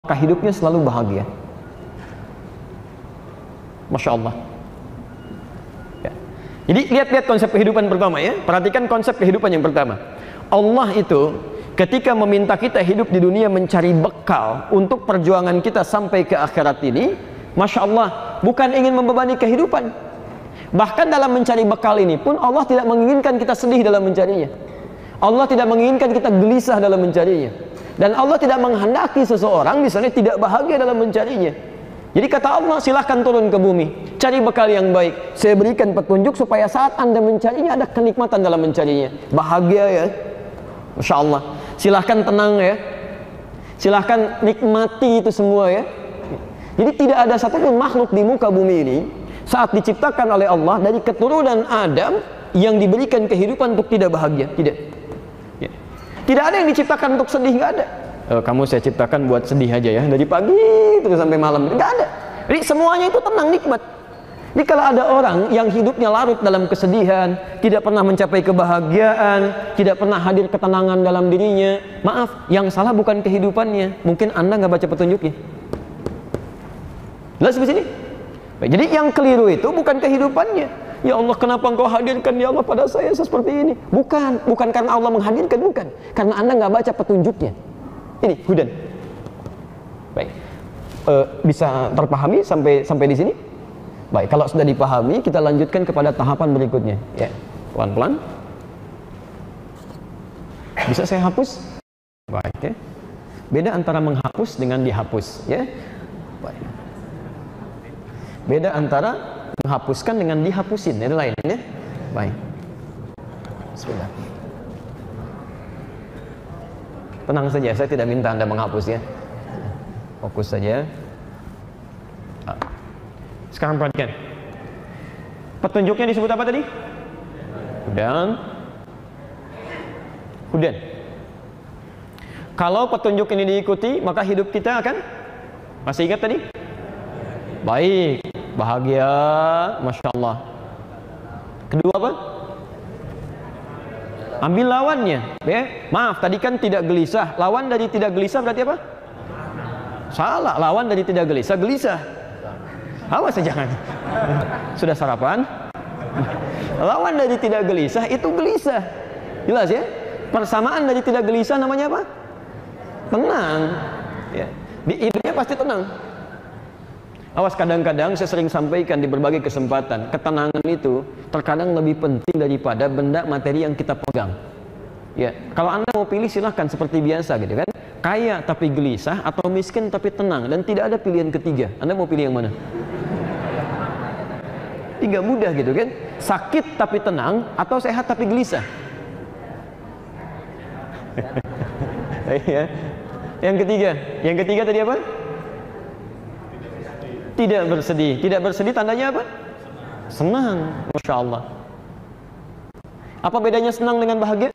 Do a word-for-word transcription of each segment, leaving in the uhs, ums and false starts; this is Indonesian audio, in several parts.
maka hidupnya selalu bahagia. Masya Allah. Ya. Jadi lihat-lihat konsep kehidupan pertama ya. Perhatikan konsep kehidupan yang pertama. Allah itu ketika meminta kita hidup di dunia mencari bekal untuk perjuangan kita sampai ke akhirat ini, Masya Allah, bukan ingin membebani kehidupan. Bahkan dalam mencari bekal ini pun Allah tidak menginginkan kita sedih dalam mencarinya. Allah tidak menginginkan kita gelisah dalam mencarinya. Dan Allah tidak menghendaki seseorang misalnya tidak bahagia dalam mencarinya. Jadi kata Allah, silahkan turun ke bumi, cari bekal yang baik. Saya berikan petunjuk supaya saat Anda mencarinya ada kenikmatan dalam mencarinya. Bahagia ya. Masya Allah. Silahkan tenang ya. Silahkan nikmati itu semua ya. Jadi tidak ada satupun makhluk di muka bumi ini saat diciptakan oleh Allah dari keturunan Adam yang diberikan kehidupan untuk tidak bahagia. Tidak. Ya. Tidak ada yang diciptakan untuk sedih, nggak ada. E, kamu saya ciptakan buat sedih aja ya, dari pagi terus sampai malam. Nggak ada. Jadi semuanya itu tenang, nikmat. Jadi kalau ada orang yang hidupnya larut dalam kesedihan, tidak pernah mencapai kebahagiaan, tidak pernah hadir ketenangan dalam dirinya, maaf, yang salah bukan kehidupannya, mungkin Anda nggak baca petunjuknya. Jelas di sini? Baik, jadi yang keliru itu bukan kehidupannya. Ya Allah, kenapa Engkau hadirkan ya Allah pada saya seperti ini? Bukan, bukan karena Allah menghadirkan, bukan. Karena Anda nggak baca petunjuknya. Ini hudan. Baik, e, bisa terpahami sampai sampai di sini? Baik, kalau sudah dipahami, kita lanjutkan kepada tahapan berikutnya. Ya, pelan-pelan. Bisa saya hapus? Baik, ya. Beda antara menghapus dengan dihapus, ya. Baik. Beda antara menghapuskan dengan dihapusin, itu lain, ya. Baik. Bismillah. Tenang saja, saya tidak minta Anda menghapus ya. Fokus saja. Sekarang perhatikan. Petunjuknya disebut apa tadi? Hudan. Hudan. Kalau petunjuk ini diikuti, maka hidup kita akan, masih ingat tadi? Baik, bahagia, Masya Allah. Kedua apa? Ambil lawannya. Ya. Maaf, tadi kan tidak gelisah. Lawan dari tidak gelisah berarti apa? Salah, lawan dari tidak gelisah, gelisah. Awas jangan. Sudah sarapan? Lawan dari tidak gelisah itu gelisah. Jelas ya? Persamaan dari tidak gelisah namanya apa? Tenang. Ya. Di hidupnya pasti tenang. Awas, kadang-kadang saya sering sampaikan di berbagai kesempatan, ketenangan itu terkadang lebih penting daripada benda materi yang kita pegang. Ya, kalau Anda mau pilih silahkan seperti biasa gitu kan. Kaya tapi gelisah atau miskin tapi tenang, dan tidak ada pilihan ketiga. Anda mau pilih yang mana? Tiga mudah gitu kan. Sakit tapi tenang atau sehat tapi gelisah. Ya. Yang ketiga, yang ketiga tadi apa? Tidak bersedih. Tidak bersedih tandanya apa? Senang. Masya Allah. Apa bedanya senang dengan bahagia?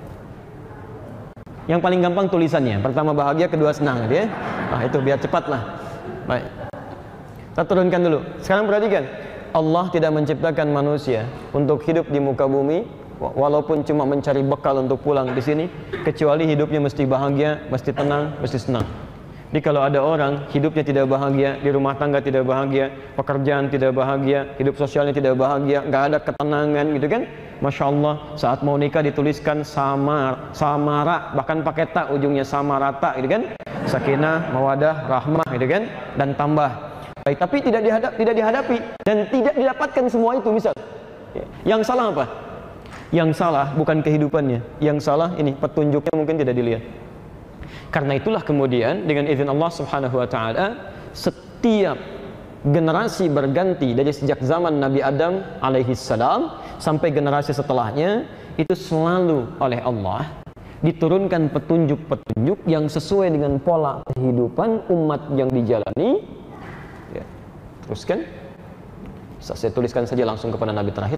Yang paling gampang tulisannya. Pertama bahagia, kedua senang gitu ya. Nah itu biar cepat lah. Baik. Kita turunkan dulu. Sekarang perhatikan. Allah tidak menciptakan manusia untuk hidup di muka bumi walaupun cuma mencari bekal untuk pulang di sini, kecuali hidupnya mesti bahagia, mesti tenang, mesti senang. Jadi kalau ada orang hidupnya tidak bahagia, di rumah tangga tidak bahagia, pekerjaan tidak bahagia, hidup sosialnya tidak bahagia, nggak ada ketenangan gitu kan, Masya Allah, saat mau nikah dituliskan samar, samara, bahkan pakai tak ujungnya, sama rata gitu kan, sakinah, mawadah, rahmah gitu kan, dan tambah. Baik, tapi tidak dihadap, tidak dihadapi dan tidak didapatkan semua itu. Misal, yang salah apa? Yang salah bukan kehidupannya, yang salah ini petunjuknya mungkin tidak dilihat. Karena itulah kemudian dengan izin Allah Subhanahu Wa Taala, setiap generasi berganti dari sejak zaman Nabi Adam alaihi salam sampai generasi setelahnya itu selalu oleh Allah diturunkan petunjuk-petunjuk yang sesuai dengan pola kehidupan umat yang dijalani. Ya, teruskan. Saya tuliskan saja langsung kepada Nabi terakhir.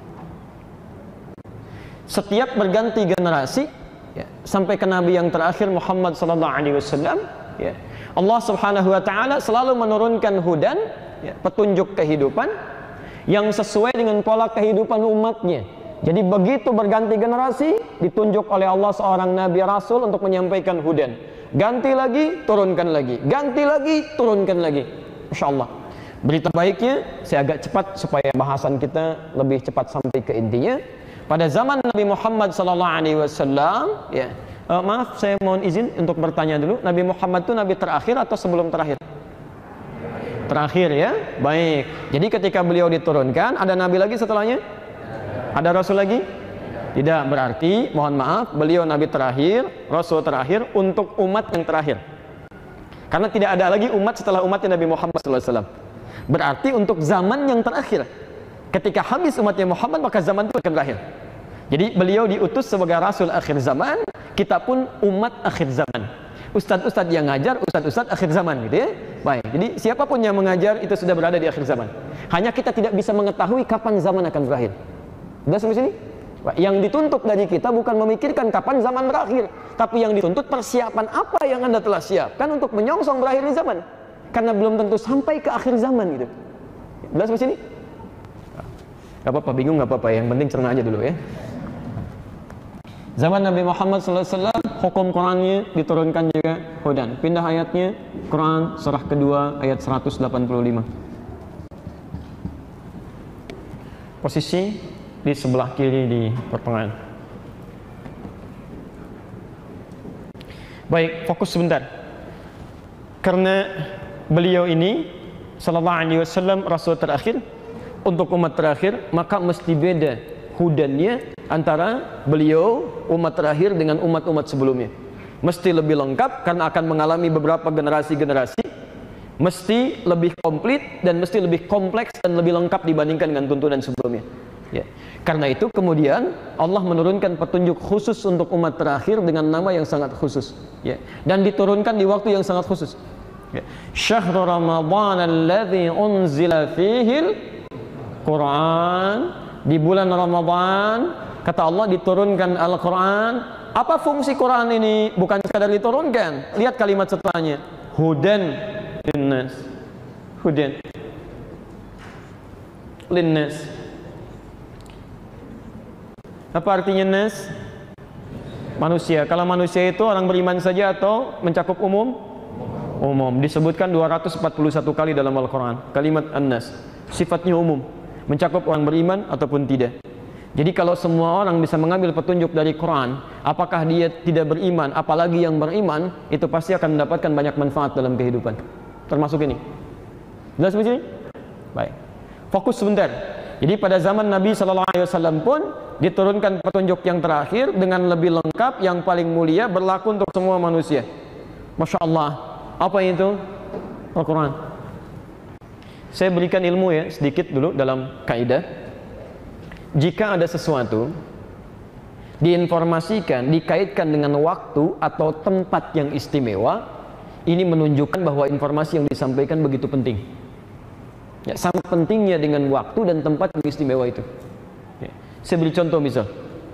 Setiap berganti generasi, ya, sampai ke Nabi yang terakhir Muhammad sallallahu alaihi wasallam, ya, Allah Subhanahu Wa Taala selalu menurunkan hudan, ya, petunjuk kehidupan yang sesuai dengan pola kehidupan umatnya. Jadi begitu berganti generasi, ditunjuk oleh Allah seorang Nabi Rasul untuk menyampaikan hudan. ganti lagi, turunkan lagi, ganti lagi, turunkan lagi. Masya Allah. Berita baiknya, saya agak cepat supaya bahasan kita lebih cepat sampai ke intinya. Pada zaman Nabi Muhammad sallallahu alaihi wasallam, ya, uh, maaf saya mohon izin untuk bertanya dulu, Nabi Muhammad itu nabi terakhir atau sebelum terakhir? Terakhir ya, baik. Jadi ketika beliau diturunkan, ada nabi lagi setelahnya? Ada rasul lagi? Tidak, berarti mohon maaf, beliau nabi terakhir, rasul terakhir untuk umat yang terakhir. Karena tidak ada lagi umat setelah umatnya Nabi Muhammad sallallahu alaihi wasallam. Berarti untuk zaman yang terakhir. Ketika habis umatnya Muhammad, maka zaman itu akan berakhir. Jadi beliau diutus sebagai rasul akhir zaman, kita pun umat akhir zaman. Ustadz-ustadz yang ngajar, ustadz-ustadz akhir zaman gitu ya. Baik, jadi siapapun yang mengajar itu sudah berada di akhir zaman. Hanya kita tidak bisa mengetahui kapan zaman akan berakhir. Sudah sampai sini? Yang dituntut dari kita bukan memikirkan kapan zaman berakhir, tapi yang dituntut persiapan apa yang Anda telah siapkan untuk menyongsong berakhirnya zaman. Karena belum tentu sampai ke akhir zaman gitu. Sudah sampai sini? Gak apa-apa, bingung gak apa-apa, yang penting cerna aja dulu ya. Zaman Nabi Muhammad sallallahu alaihi wasallam, hukum Qurannya diturunkan juga hudan. Pindah ayatnya, Quran surah kedua ayat seratus delapan puluh lima. Posisi di sebelah kiri di pertengahan. Baik, fokus sebentar. Karena beliau ini sallallahu alaihi wasallam rasul terakhir untuk umat terakhir, maka mesti beda hudannya antara beliau umat terakhir dengan umat-umat sebelumnya. Mesti lebih lengkap karena akan mengalami beberapa generasi-generasi, mesti lebih komplit dan mesti lebih kompleks dan lebih lengkap dibandingkan dengan tuntunan sebelumnya ya. Karena itu kemudian Allah menurunkan petunjuk khusus untuk umat terakhir dengan nama yang sangat khusus ya. Dan diturunkan di waktu yang sangat khusus ya. Syahrul Ramadan alladzi unzila fihil Quran, di bulan Ramadan kata Allah diturunkan Al-Quran. Apa fungsi Quran ini? Bukan sekadar diturunkan. Lihat kalimat setelahnya, hudan linnas. Hudan linnas. Apa artinya nas? Manusia. Kalau manusia itu orang beriman saja atau mencakup umum? Umum. Disebutkan dua ratus empat puluh satu kali dalam Al-Quran kalimat an-nas. Sifatnya umum, mencakup orang beriman ataupun tidak. Jadi kalau semua orang bisa mengambil petunjuk dari Quran, apakah dia tidak beriman, apalagi yang beriman, itu pasti akan mendapatkan banyak manfaat dalam kehidupan. Termasuk ini. Jelas begini? Baik. Fokus sebentar. Jadi pada zaman Nabi sallallahu alaihi wasallam pun diturunkan petunjuk yang terakhir dengan lebih lengkap, yang paling mulia, berlaku untuk semua manusia. Masya Allah. Apa itu? Al-Quran. Saya berikan ilmu ya sedikit dulu dalam kaidah. Jika ada sesuatu diinformasikan, dikaitkan dengan waktu atau tempat yang istimewa, ini menunjukkan bahwa informasi yang disampaikan begitu penting ya, sangat pentingnya dengan waktu dan tempat yang istimewa itu ya. Saya beri contoh misal,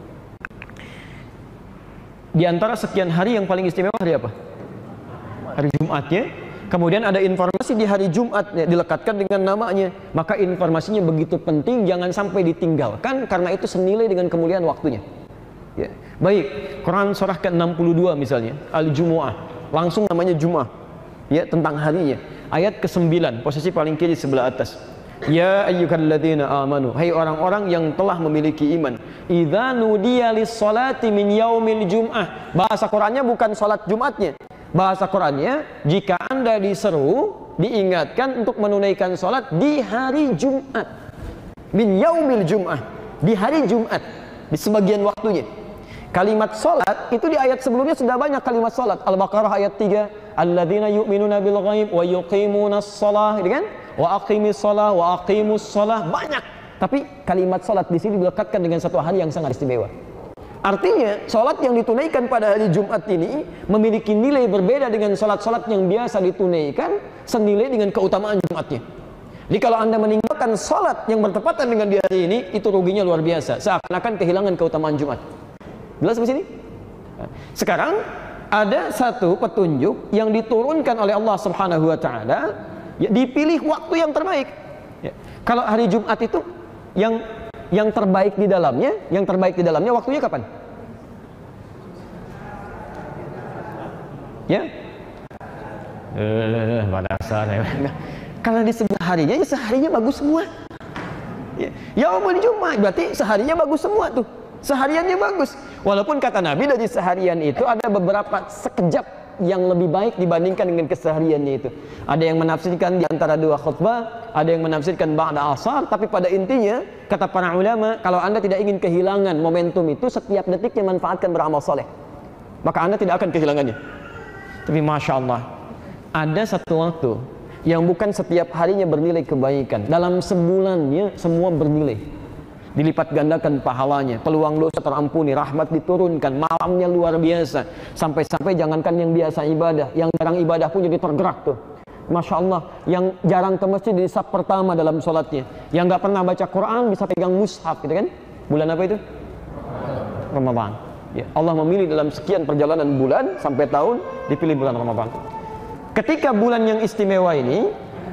di antara sekian hari yang paling istimewa hari apa? Hari Jumatnya. Kemudian ada informasi di hari Jumat ya, dilekatkan dengan namanya, maka informasinya begitu penting, jangan sampai ditinggalkan karena itu senilai dengan kemuliaan waktunya ya. Baik, Quran surah ke enam puluh dua misalnya, Al-Jumu'ah, langsung namanya Jum'ah ya, tentang harinya. Ayat ke sembilan, posisi paling kiri sebelah atas. Ya ayyuhalladzina amanu, hai orang-orang yang telah memiliki iman, idza nudiya lis-salati min yaumil jum'ah. Bahasa Qurannya bukan salat Jumatnya. Bahasa Qurannya, jika Anda diseru, diingatkan untuk menunaikan salat di hari Jumat. Min yaumil jum'ah, di hari Jumat, di sebagian waktunya. Kalimat salat itu di ayat sebelumnya sudah banyak kalimat salat. Al-Baqarah ayat tiga, alladzina yu'minuna bil ghaib wa yuqimunas shalah, gitu kan? Wa aqimis shalah wa aqimus shalah, banyak. Tapi kalimat salat di sini dilekatkan dengan satu hari yang sangat istimewa. Artinya, sholat yang ditunaikan pada hari Jumat ini memiliki nilai berbeda dengan sholat-sholat yang biasa ditunaikan, senilai dengan keutamaan Jumatnya. Jadi kalau Anda meninggalkan sholat yang bertepatan dengan di hari ini, itu ruginya luar biasa, seakan-akan kehilangan keutamaan Jumat. Jelas di sini? Sekarang ada satu petunjuk yang diturunkan oleh Allah Subhanahu wa taala, ya, dipilih waktu yang terbaik. Ya. Kalau hari Jumat itu yang yang terbaik di dalamnya, yang terbaik di dalamnya waktunya kapan? Ya. Eh, pada dasarnya. Kalau disebut harinya, ya seharinya bagus semua. Ya, yaumul Jumat berarti seharinya bagus semua tuh. Sehariannya bagus. Walaupun kata Nabi dari seharian itu ada beberapa sekejap yang lebih baik dibandingkan dengan kesehariannya itu. Ada yang menafsirkan di antara dua khutbah, ada yang menafsirkan ba'da asar, tapi pada intinya kata para ulama, kalau Anda tidak ingin kehilangan momentum itu, setiap detiknya manfaatkan beramal soleh, maka Anda tidak akan kehilangannya. Tapi Masya Allah, ada satu waktu yang bukan setiap harinya bernilai kebaikan, dalam sebulannya semua bernilai, dilipat gandakan pahalanya, peluang dosa terampuni, rahmat diturunkan, malamnya luar biasa, sampai-sampai jangankan yang biasa ibadah, yang jarang ibadah pun jadi tergerak tuh. Masya Allah, yang jarang ke masjid di saf pertama dalam sholatnya, yang nggak pernah baca Quran bisa pegang mushaf, gitu kan? Bulan apa itu? Ramadan. Ya, Allah memilih dalam sekian perjalanan bulan sampai tahun, dipilih bulan Ramadan. Ketika bulan yang istimewa ini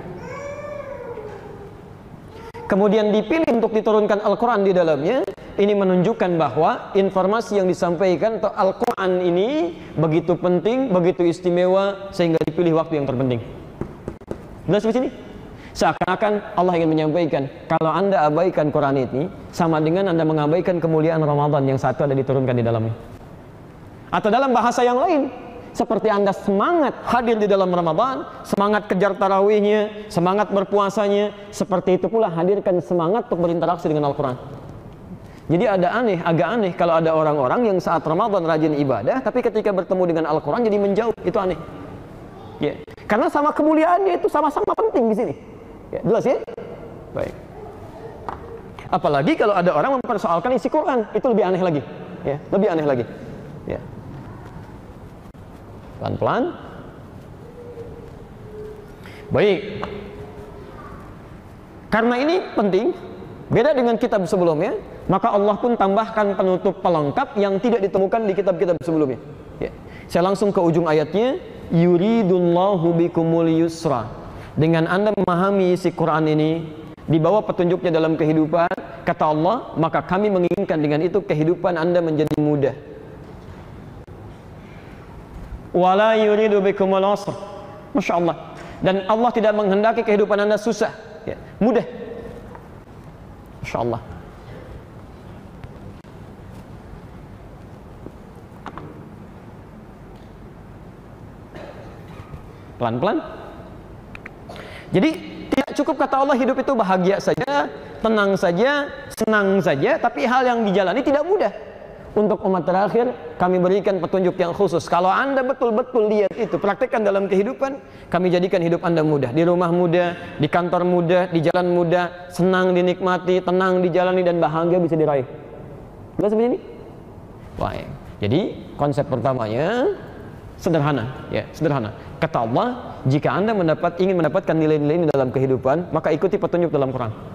kemudian dipilih untuk diturunkan Al-Quran di dalamnya, ini menunjukkan bahwa informasi yang disampaikan atau Al-Quran ini begitu penting, begitu istimewa, sehingga dipilih waktu yang terpenting. Jelas di sini? Seakan-akan Allah ingin menyampaikan, kalau Anda abaikan Quran ini, sama dengan Anda mengabaikan kemuliaan Ramadan yang satu ada diturunkan di dalamnya. Atau dalam bahasa yang lain, seperti Anda semangat hadir di dalam Ramadan, semangat kejar tarawihnya, semangat berpuasanya, seperti itu pula hadirkan semangat untuk berinteraksi dengan Al-Quran. Jadi ada aneh, agak aneh kalau ada orang-orang yang saat Ramadan rajin ibadah, tapi ketika bertemu dengan Al-Quran jadi menjauh, itu aneh. Ya. Karena sama kemuliaannya itu sama-sama penting di sini. Ya, jelas ya? Baik. Apalagi kalau ada orang mempersoalkan isi Quran, itu lebih aneh lagi. Ya, lebih aneh lagi. Ya. Pelan-pelan. Baik. Karena ini penting, beda dengan kitab sebelumnya, maka Allah pun tambahkan penutup pelengkap yang tidak ditemukan di kitab-kitab sebelumnya. Ya. Saya langsung ke ujung ayatnya, yuridullahu bikumul yusra. Dengan Anda memahami isi Quran ini, dibawa petunjuknya dalam kehidupan, kata Allah, maka kami menginginkan dengan itu kehidupan Anda menjadi mudah. Wala yuridu bikumul usra. Masya Allah. Dan Allah tidak menghendaki kehidupan Anda susah, ya, mudah. Masya Allah. Pelan-pelan. Jadi tidak cukup kata Allah hidup itu bahagia saja, tenang saja, senang saja, tapi hal yang dijalani tidak mudah. Untuk umat terakhir, kami berikan petunjuk yang khusus. Kalau Anda betul-betul lihat itu, praktekkan dalam kehidupan, kami jadikan hidup Anda mudah. Di rumah mudah, di kantor mudah, di jalan mudah, senang dinikmati, tenang dijalani, dan bahagia bisa diraih. Jelas seperti ini? Baik. Jadi, konsep pertamanya sederhana, ya, sederhana. Kata Allah, jika Anda mendapat, ingin mendapatkan nilai-nilai ini dalam kehidupan, maka ikuti petunjuk dalam Quran.